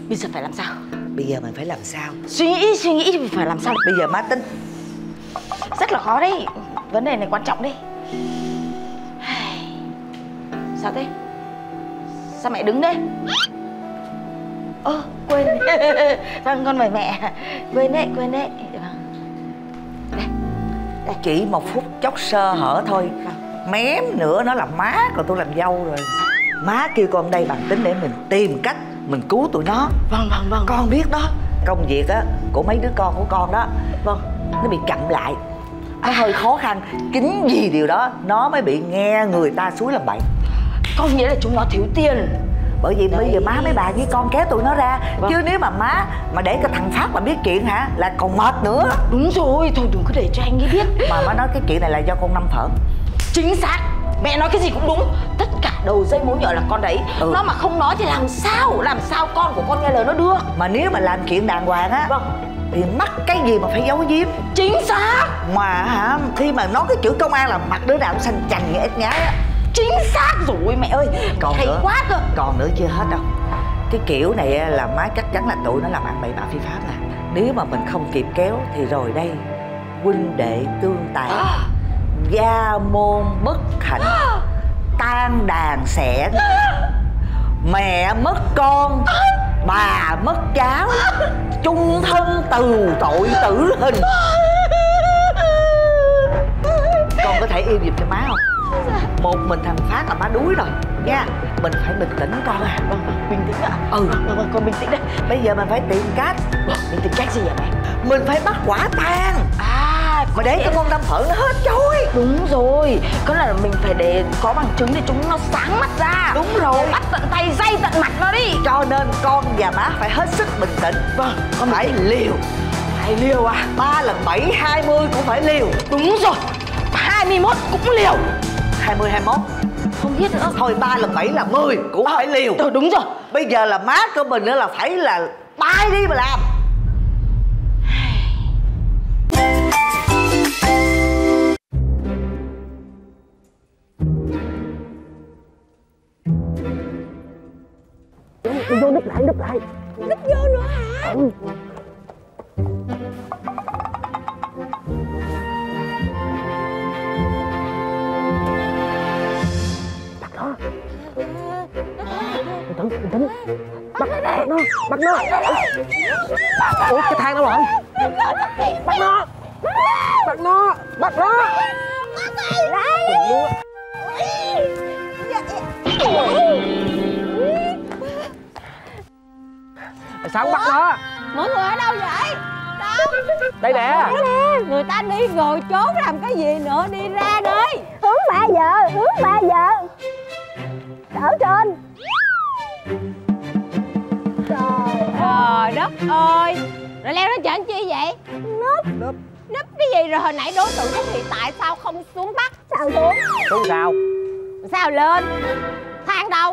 Bây giờ phải làm sao? Bây giờ mình phải làm sao? Suy nghĩ phải làm sao? Bây giờ má tính. Rất là khó đấy. Vấn đề này quan trọng đấy. Sao thế? Sao mẹ đứng đấy? Quên. Vâng, con mời mẹ. Quên đấy. Đây. Chỉ một phút chốc sơ hở thôi. Mém nữa nó là má, còn tôi làm dâu rồi. Má kêu con đây bằng tính để mình tìm cách mình cứu tụi nó. Vâng. Con biết đó, công việc á của mấy đứa con của con đó, vâng, nó bị chậm lại, nó hơi khó khăn. Chính vì điều đó nó mới bị nghe người ta xúi làm bậy. Có nghĩa là chúng nó thiếu tiền. Bởi vì bây giờ má mới bàn với con kéo tụi nó ra. Chứ nếu mà má mà để cái thằng Phát mà biết chuyện hả là còn mệt nữa. Đúng rồi, thôi đừng có để cho anh ấy biết. Mà má nói cái chuyện này là do con Năm phở. Chính xác, mẹ nói cái gì cũng đúng. Tất cả đầu dây mối nhợ là con đấy. Nó mà không nói thì làm sao con của con nghe lời nó được. Mà nếu mà làm chuyện đàng hoàng á, thì mắc cái gì mà phải giấu giếm. Chính xác. Mà hả, khi mà nói cái chữ công an là mặt đứa nào cũng xanh chành như ếch nhái á. Chính xác rồi mẹ ơi. Còn hay nữa, quá cơ. Còn nữa chưa hết đâu. Cái kiểu này là má chắc chắn là tụi nó làm ăn bậy bạ phi pháp nè. Nếu mà mình không kịp kéo thì rồi đây, huynh đệ tương tàn, gia môn bất hạnh, tan đàn xẻ, mẹ mất con, bà mất cháu, chung thân từ tội tử hình. Con có thể im giùm cho má không? Một mình thằng Phát là má đuối rồi nha. Mình phải bình tĩnh con à. Vâng, bình tĩnh ạ. Vâng, con bình tĩnh đấy. Bây giờ mình phải tìm cách. Mình tìm cách gì vậy mẹ? Mình phải bắt quả tang. Mà để cho con Năm phở nó hết trôi. Đúng rồi. Có là mình phải để có bằng chứng để chúng nó sáng mắt ra. Đúng rồi. Bắt tận tay, day tận mặt nó đi. Cho nên con và má phải hết sức bình tĩnh. Vâng, con phải liều. Phải liều à? 3 lần 7, 20 cũng phải liều. Đúng rồi. 21 cũng liều. 20, 21 không biết nữa. Thôi 3 lần 7 là 10 cũng phải liều. Đúng rồi. Bây giờ là má của mình nữa là phải là bay đi mà làm. Vô núp lại. Núp vô nữa hả? Bình tĩnh. Bắt nó. Ủa cái thang đâu rồi? Bắt nó. Sao không bắt nó? Mọi người ở đâu vậy? Đâu? Đây nè. Người ta đi rồi trốn làm cái gì nữa, đi ra đi. Hướng 3 giờ. Ở trên. Trời đất ơi. Rồi leo lên trển chi vậy? Núp cái gì rồi hồi nãy đối tượng xuất hiện tại sao không xuống bắt? Sao xuống? Xuống sao? Sao lên? Thang đâu?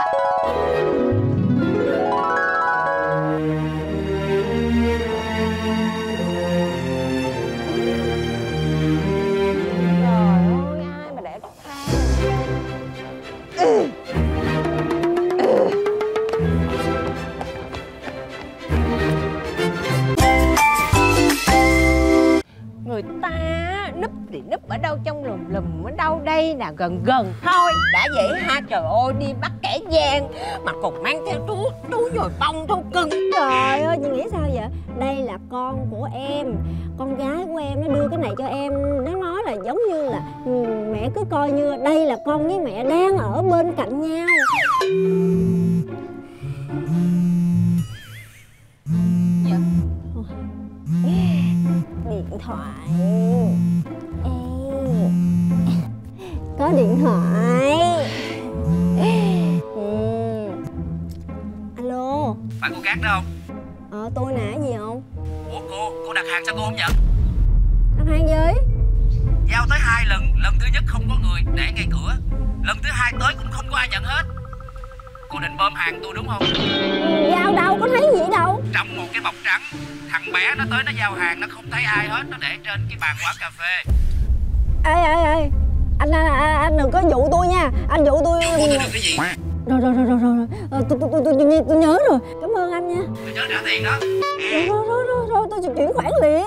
Người ta núp thì núp ở đâu trong lùm ở đâu đây nè, gần thôi đã vậy ha. Trời ơi, đi bắt kẻ gian mà còn mang theo túi nhồi bông thú cưng. Trời ơi, chị nghĩ sao vậy? Đây là con của em, con gái của em, nó đưa cái này cho em. Nó nói là giống như là mẹ cứ coi như đây là con với mẹ đang ở bên cạnh nhau. Điện thoại. Có điện thoại. Alo. Phải cô gác đó không? Tôi nè, gì không? Ủa cô đặt hàng sao cô không nhận? Đặt hàng gì? Giao tới 2 lần, lần thứ nhất không có người để ngay cửa, lần thứ 2 tới cũng không có ai nhận hết. Cô định bơm hàng tôi đúng không? Giao đâu có thấy gì đâu. Trong một cái bọc trắng, thằng bé nó tới nó giao hàng nó không thấy ai hết, nó để trên cái bàn quán cà phê. Ê anh đừng có dụ tôi nha. Anh dụ tôi được cái gì? Tôi nhớ rồi. Cảm ơn anh nha. Tôi nhớ trả tiền đó. Rồi tôi chuyển khoản liền.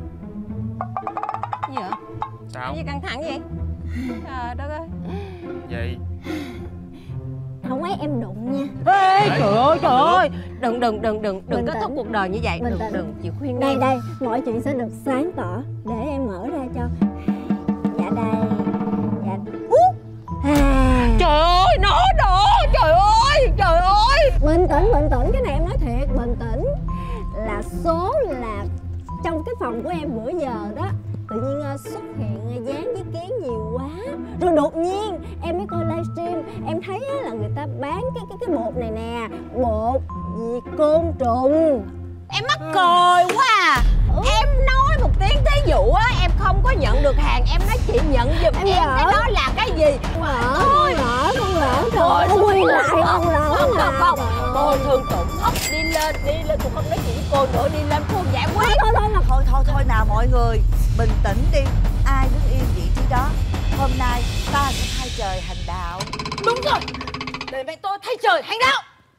Gì vậy? Sao? Gì căng thẳng vậy? Trời đất ơi. Gì? Không mấy em đụng nha. Ê, trời ơi. Đừng Bình kết thúc tĩnh. cuộc đời như vậy. Bình tĩnh. Đừng, chị khuyên Đây em. đây, mọi chuyện sẽ được sáng tỏ. Để em mở ra cho. Dạ đây. Dạ. Trời ơi, nó đó. Trời ơi. Bình tĩnh, cái này em nói thiệt, bình tĩnh. Là số là trong cái phòng của em bữa giờ đó, tự nhiên xuất hiện dán với kén nhiều quá. Rồi đột nhiên em mới coi livestream, em thấy là người ta bán cái bột này nè, bột diệt côn trùng. Em mắc cười quá à. Em nói một tiếng thí dụ á, em không có nhận được hàng, em nói chị nhận giùm em cái đó là cái gì? Con lỡ, trời, nó quy lại con lỡ mà. Không, cô thương tổn khóc đi lên, tôi không nói chuyện với cô nữa, đi lên cô giải quyết. Thôi nào mọi người, bình tĩnh đi. Ai đứng yên vị trí đó. Hôm nay ta sẽ thay trời hành đạo. Đúng rồi, để mẹ tôi thay trời hành đạo.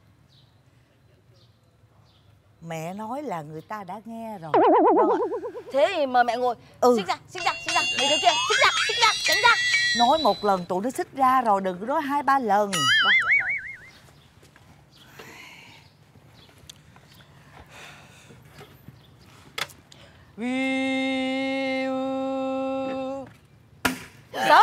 Mẹ nói là người ta đã nghe rồi. Thế thì mời mẹ ngồi. Xích ra. Mấy đứa kia, xích ra, tránh ra. Nói một lần tụi nó xích ra rồi, đừng có nói 2-3 lần. Đó.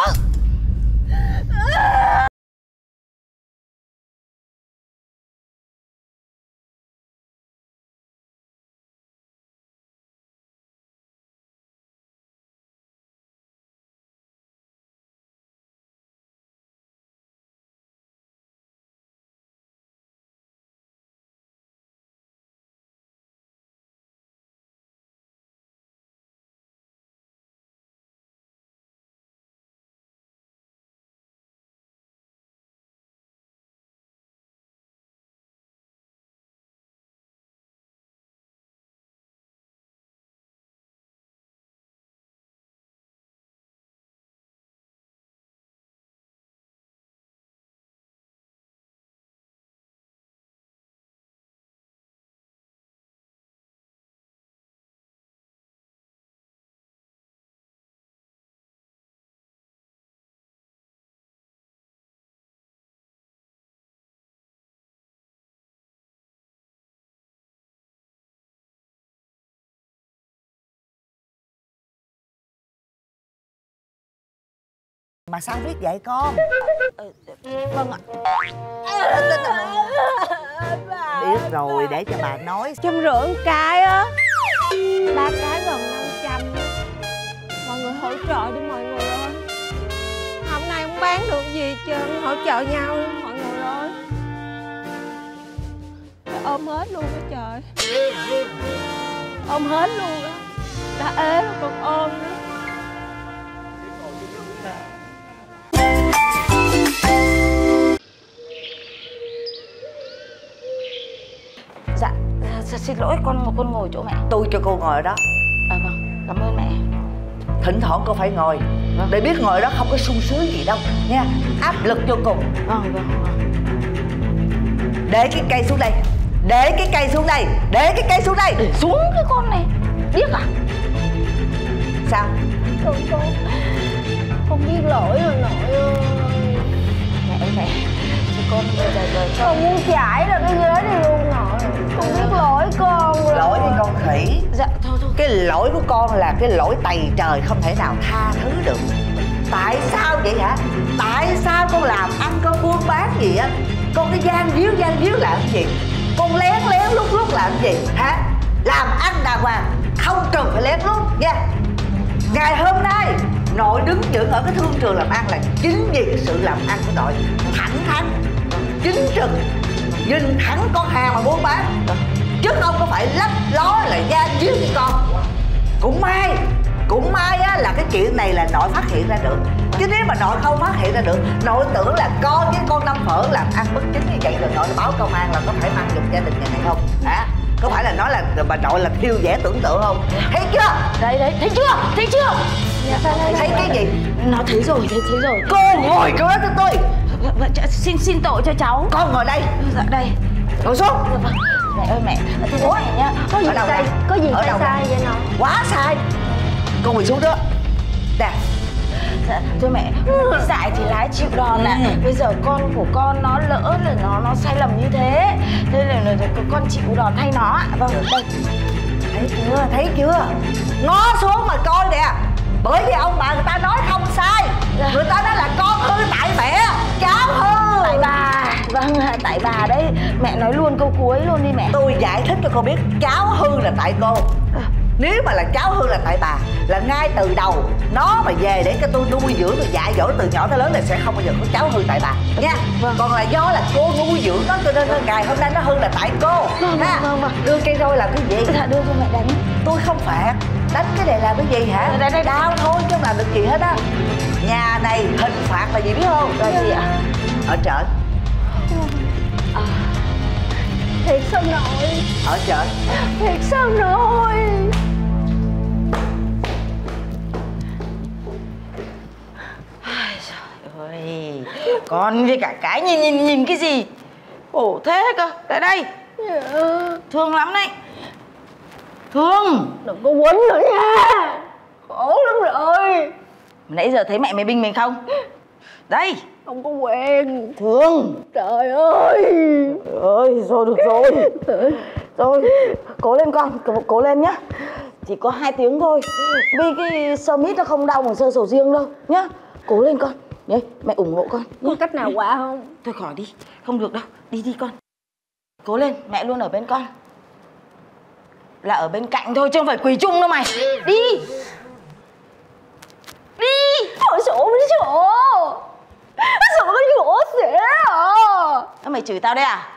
Mà sao biết vậy con? Vâng ạ. Biết rồi, để cho bà nói. 150 cái á, 3 cái gần 500. Mọi người hỗ trợ đi mọi người ơi. Hôm nay không bán được gì hết trơn, hỗ trợ nhau đi mọi người ơi. Ôm hết luôn á trời. Ôm hết luôn á. Đã ế rồi còn ôm nữa. Dạ, xin lỗi, con ngồi chỗ mẹ. Tôi cho cô ngồi ở đó. Vâng, cảm ơn mẹ. Thỉnh thoảng cô phải ngồi. Để biết ngồi đó không có sung sướng gì đâu nha. Áp lực vô cùng. Vâng. Để cái cây xuống đây. Để cái cây xuống đây. Để cái cây xuống đây. Để xuống cái con này. Biết à? Sao? Con biết lỗi rồi nội ơi. Mẹ cho con bây giờ Con muốn chạy ra cái ghế đi luôn nội. Con biết lỗi con rồi. Lỗi với con khỉ. Dạ thôi. Cái lỗi của con là cái lỗi tày trời, không thể nào tha thứ được. Tại sao vậy hả? Tại sao con làm ăn con buôn bán gì á, con cái gian díu làm gì? Con lén lút làm gì hả? Làm ăn đàng hoàng, không cần phải lén lút nha. Ngày hôm nay nội đứng vững ở cái thương trường làm ăn là chính vì cái sự làm ăn của nội thẳng thắn, chính trực, nhìn thẳng con hàng mà buôn bán, chứ không có phải lấp ló là gian díu với con. Cũng may á là cái chuyện này là nội phát hiện ra được, chứ nếu mà nội không phát hiện ra được, nội tưởng là con với con Năm Phở làm ăn bất chính như vậy rồi nội báo công an là có thể mang nhục gia đình nhà này không hả? Có phải là nói là bà nội là thiêu vẽ tưởng tượng không? Thấy chưa? Đấy, thấy chưa? Thấy cái gì? Nó thấy rồi. Cô ngồi chỗ đó cho tôi. Xin tội cho cháu. Con ngồi đây. Dạ đây. Ngồi xuống. Mẹ ơi mẹ, thế này nhá. Có gì sai? Có gì sai vậy nào? Quá sai. Con ngồi xuống đó. Nè. Dạ, thôi mẹ, dại thì lái chịu đòn ạ. Bây giờ con của con nó lỡ là nó sai lầm như thế. Thế là con chịu đòn thay nó ạ. Vâng, đây. Thấy chưa? Ngó xuống mà coi nè. Bởi vì ông bà người ta nói không sai. Người ta nói là con hư tại mẹ, cháu hư tại bà. Vâng, tại bà đấy. Mẹ nói luôn câu cuối luôn đi mẹ. Tôi giải thích cho cô biết cháu hư là tại cô. Nếu mà là cháu hư là tại bà, là ngay từ đầu nó mà về để cho tôi nuôi dưỡng rồi dạy dỗ từ nhỏ tới lớn là sẽ không bao giờ có cháu hư tại bà nha. Còn là do là cô nuôi dưỡng nó cho nên ngày hôm nay nó hư là tại cô. Vâng. Đưa cây roi làm cái gì? Dạ đưa cho mẹ đánh. Tôi không phạt. Đánh cái này làm cái gì hả? Đây. Đau thôi chứ không làm được gì hết á. Nhà này hình phạt là gì biết không? Là gì ạ? Ở trển. Thiệt sao nội? Ở trển. Thiệt sao nội? Ôi, con với cả cái nhìn cái gì? Khổ thế cơ. Tại đây. Thương lắm đấy. Thương. Đừng có quấn nữa nha. Khổ lắm rồi. Nãy giờ thấy mẹ mày binh mình không? Đây. Không có quen. Thương. Trời ơi. Rồi được rồi. Rồi, cố lên con, cố lên nhá. Chỉ có 2 tiếng thôi. Vì cái sơ mít nó không đau bằng sơ sầu riêng đâu nhá. Cố lên con. Đấy, mẹ ủng hộ con. Có cách nào qua không? Thôi khỏi đi, không được đâu. Đi con. Cố lên, mẹ luôn ở bên con. Là ở bên cạnh thôi chứ không phải quỳ chung đâu mày. Đi. Đi. Ôi sổ cái sổ. Sổ cái sổ xỉa à. Mày chửi tao đấy à?